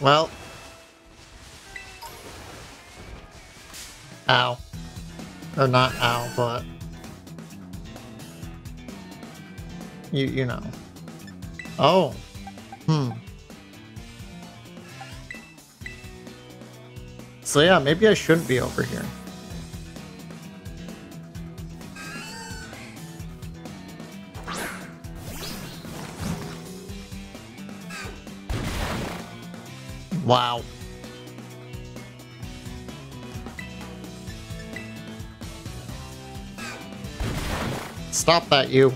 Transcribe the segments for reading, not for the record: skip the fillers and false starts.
Well. Ow. Or not ow, but... You know. Oh. So yeah, maybe I shouldn't be over here. Wow. Stop that, you.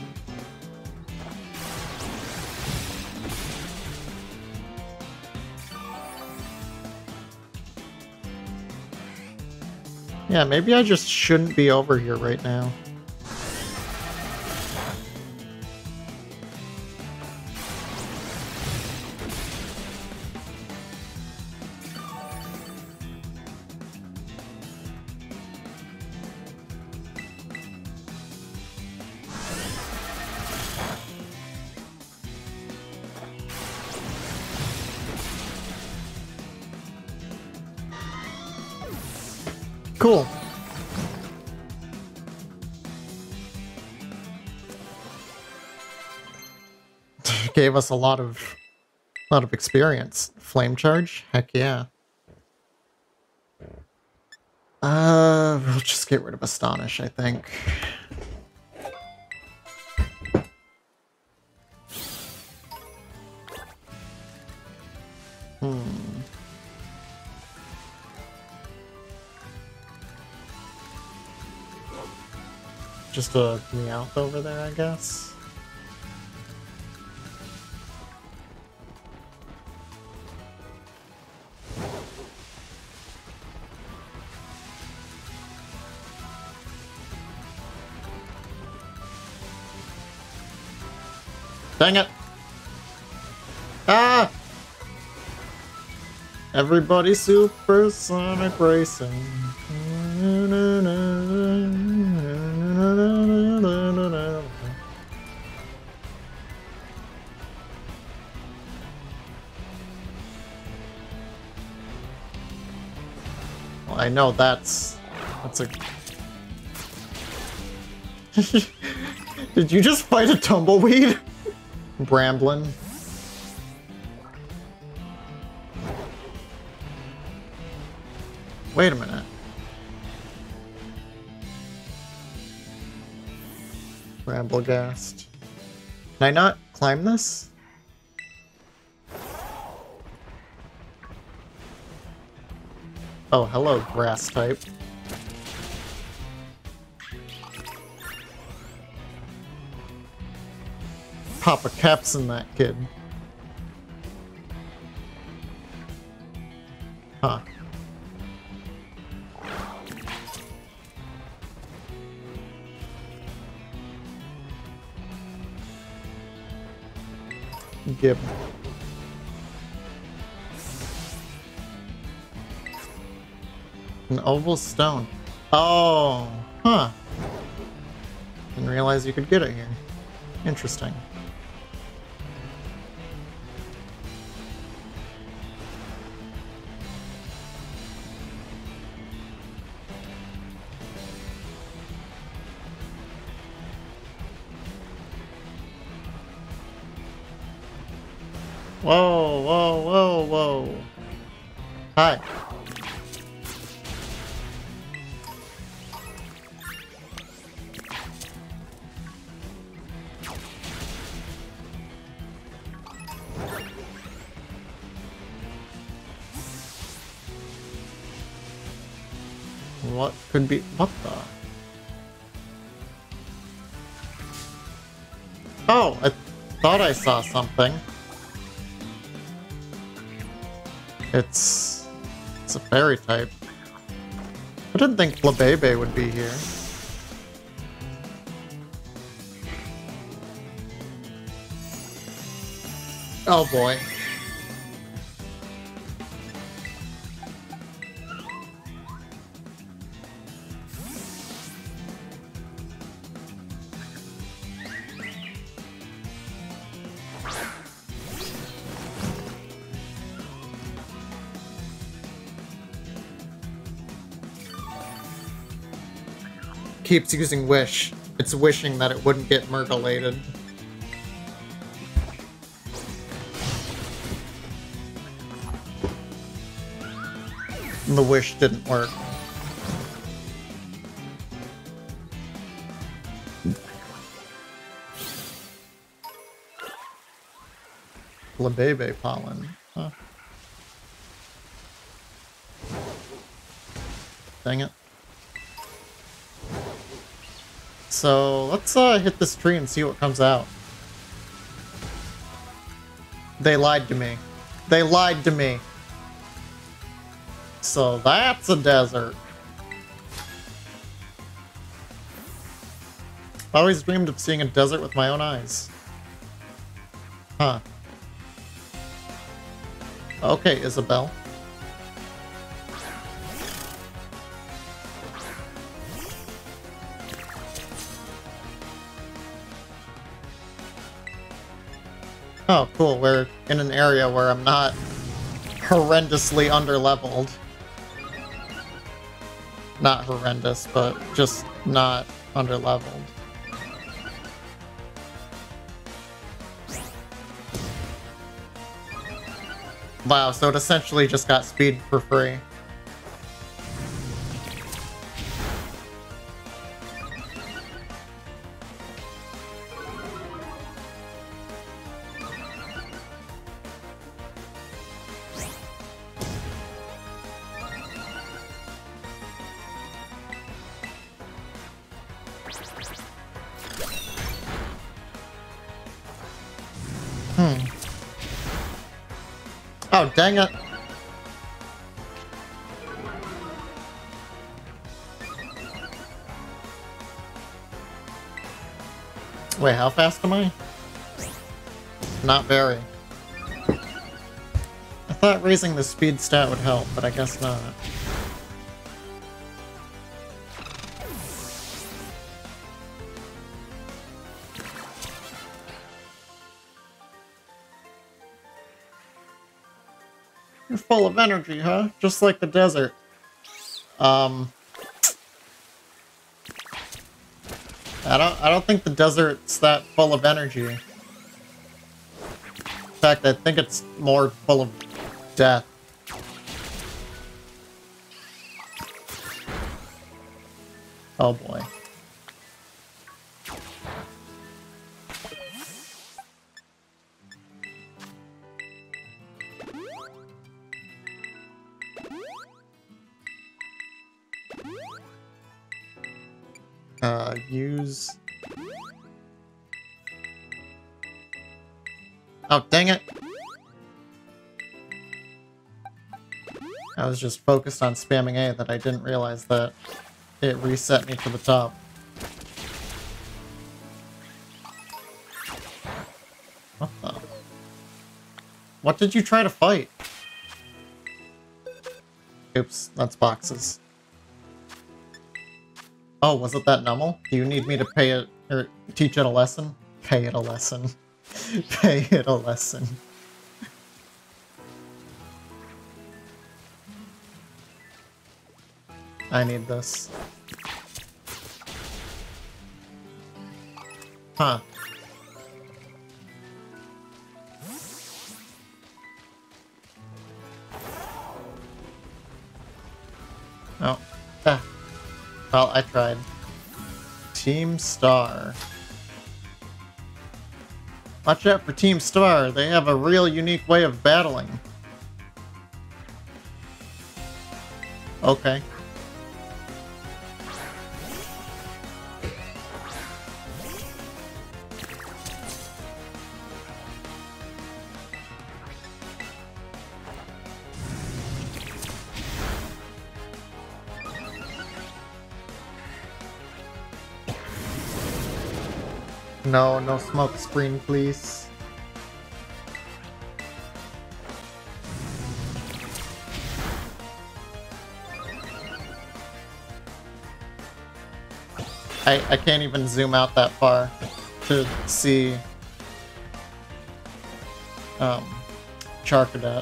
Yeah, maybe I just shouldn't be over here right now. Cool. Gave us a lot of experience. Flame charge? Heck yeah. We'll just get rid of Astonish, I think. Just a Meowth over there, I guess. Dang it! Ah! Everybody supersonic racing. Well, I know that's a... Did you just fight a tumbleweed? Bramblin. Wait a minute. Bramblegast. Can I not climb this? Oh, hello, grass type. Papa caps in that kid. Huh. Gib. An oval stone. Oh, huh. Didn't realize you could get it here. Interesting. Whoa, whoa, whoa, whoa. Hi. What could be... What the... Oh, I thought I saw something. It's a fairy type. I didn't think Flabebe would be here. Oh boy. keeps using Wish, it's wishing that it wouldn't get murgulated. And the wish didn't work. Labebe pollen. Huh. Dang it. So let's hit this tree and see what comes out. They lied to me. They lied to me. So that's a desert. I always dreamed of seeing a desert with my own eyes. Huh. Okay, Isabelle. Oh, cool. We're in an area where I'm not horrendously underleveled. Not horrendous, but just not underleveled. Wow, so it essentially just got speed for free. Oh, dang it. Wait, how fast am I? Not very. I thought raising the speed stat would help, but I guess not. You're full of energy, huh? Just like the desert. I don't think the desert's that full of energy. In fact, I think it's more full of death. Oh boy. Use... Oh, dang it! I was just focused on spamming A that I didn't realize that it reset me to the top. What the? What did you try to fight? Oops, that's boxes. Oh, was it that Nummel? Do you need me to pay it, or teach it a lesson? Pay it a lesson. Pay it a lesson. I need this. Huh. Oh. Ah. Well, I tried. Team Star. Watch out for Team Star. They have a real unique way of battling. Okay. No, no smoke screen, please. I can't even zoom out that far to see Charcadet.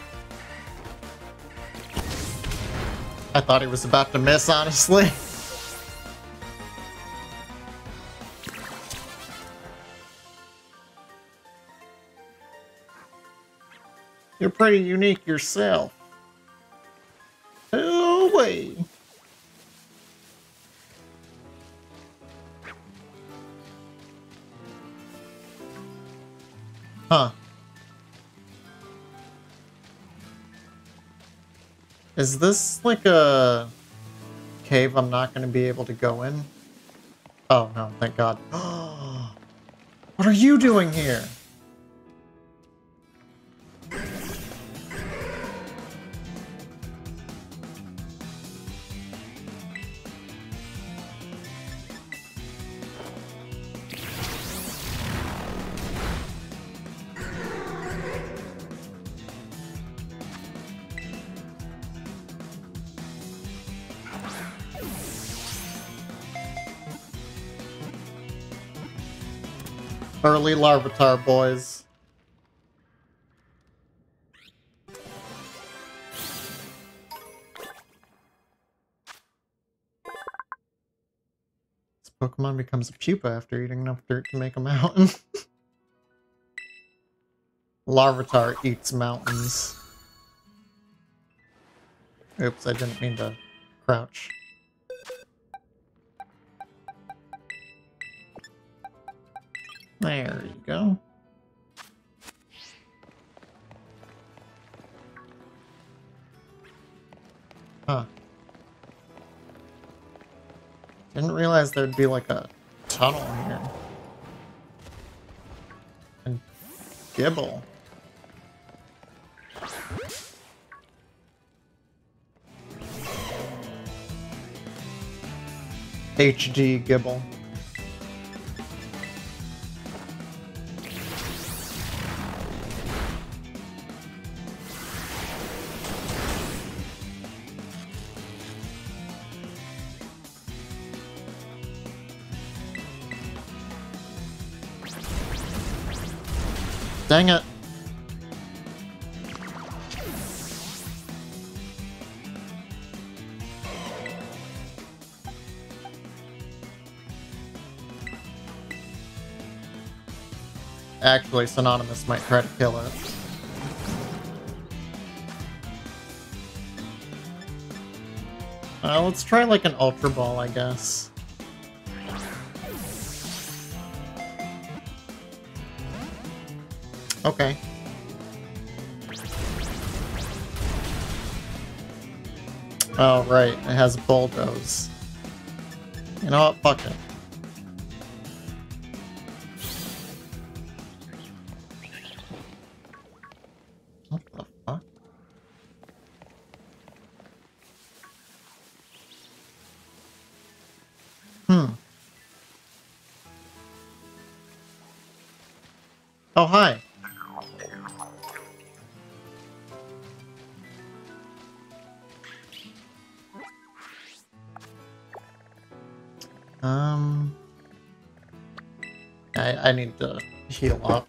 I thought he was about to miss, honestly. You're pretty unique yourself. Oh, way. Huh. Is this like a cave I'm not going to be able to go in? Oh, no, thank God. What are you doing here? Early Larvitar boys. This Pokemon becomes a pupa after eating enough dirt to make a mountain. Larvitar eats mountains. Oops, I didn't mean to crouch. There you go. Huh. Didn't realize there'd be like a tunnel here. And Gible. HD Gible. Dang it. Actually, Synonymous might try to kill it. Let's try like an Ultra Ball, I guess. Okay. Oh, right. It has Bulldoze. You know what? Fuck it. What the fuck? Oh, hi. I need to heal up.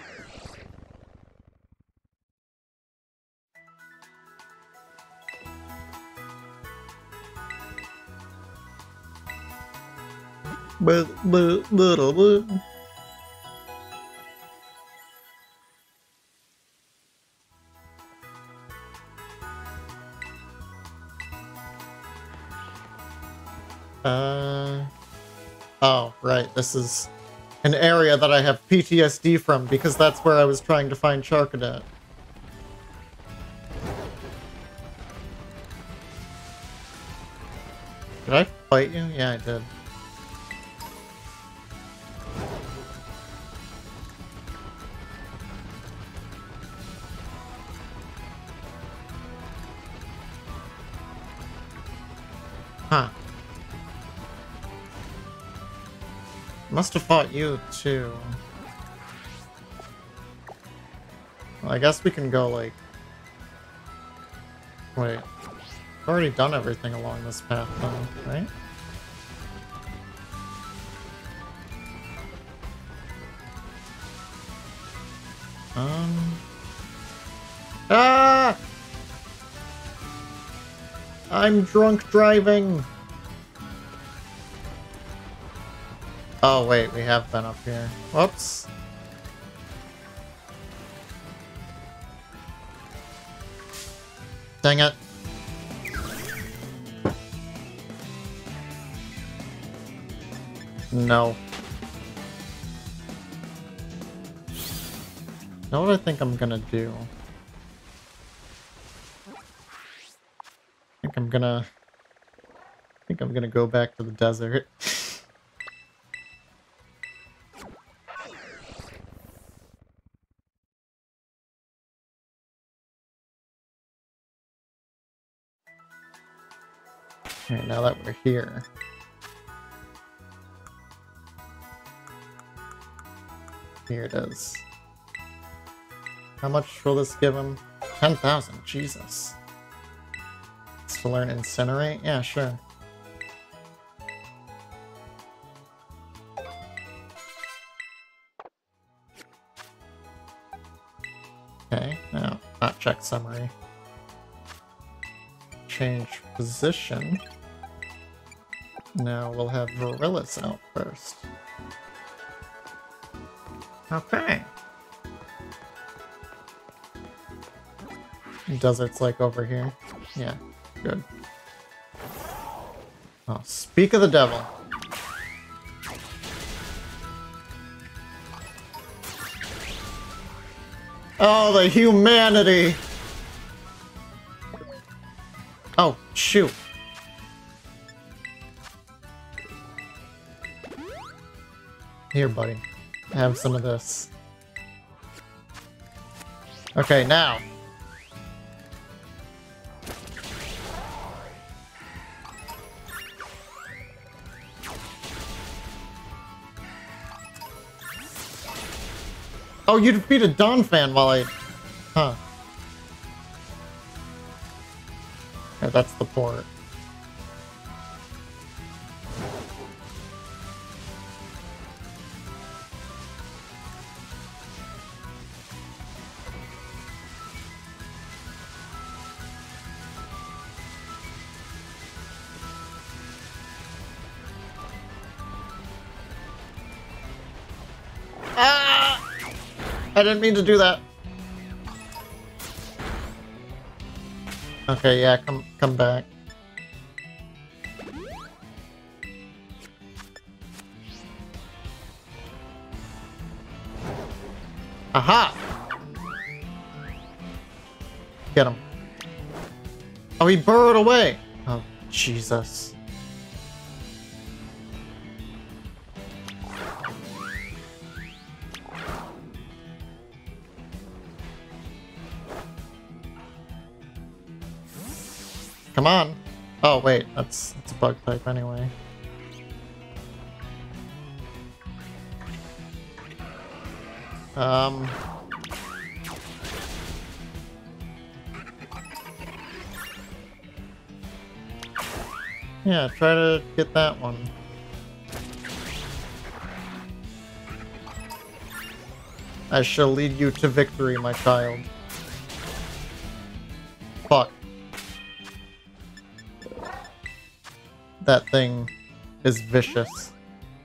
But. Oh, right. This is an area that I have PTSD from because that's where I was trying to find Charcadet. Did I fight you? Yeah, I did. Huh. Must have fought you, too. Well, I guess we can go, like... Wait. I've already done everything along this path, though, right? Ah! I'm drunk driving! Oh, wait, we have been up here. Whoops. Dang it. No. Know what I think I'm gonna do? I think I'm gonna go back to the desert. Alright, now that we're here. Here it is. How much will this give him? 10,000, Jesus. It's to learn Incinerate? Yeah, sure. Okay, now, not check summary. Change position. Now we'll have Varillas out first. Okay. Desert's like over here. Yeah, good. Oh, speak of the devil. Oh, the humanity! Oh, shoot. Here, buddy. Have some of this. Okay, now. Oh, you defeated Donphan while I... Huh. Yeah, that's the port. Ah! I didn't mean to do that. Okay, yeah, come back. Aha! Get him. Oh, he burrowed away. Oh, Jesus. Come on. Oh, wait. That's a bug type anyway. Yeah, try to get that one. I shall lead you to victory, my child. Fuck. That thing is vicious.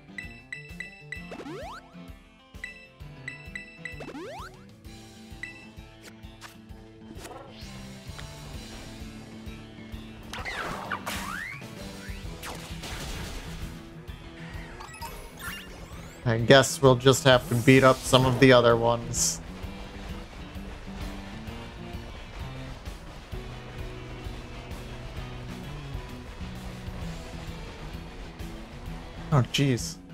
I guess we'll just have to beat up some of the other ones. Oh, jeez.